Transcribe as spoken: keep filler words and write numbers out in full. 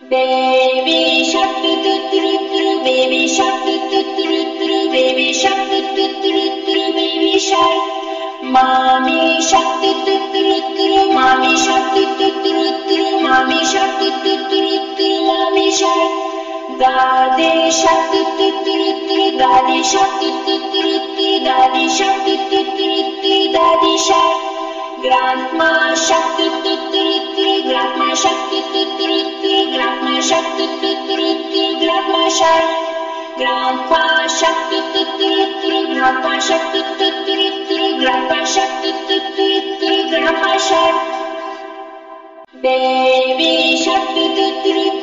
Baby shark do do do do, baby shark do do do do, baby shark do do do do, baby shark. Mommy shark do do do do, mommy shark do do do do, mommy shark do do do do, mommy shark. Daddy shark do do do do, daddy shark do do do do, daddy shark do do do do, daddy shark. Grandma shark do do do do, grandma shark do do do do, grandma shark do do do do, grandma shark. Grandpa shark do do do do, grandpa shark do do do do, grandpa shark do do do do, grandpa shark. Baby shark do do do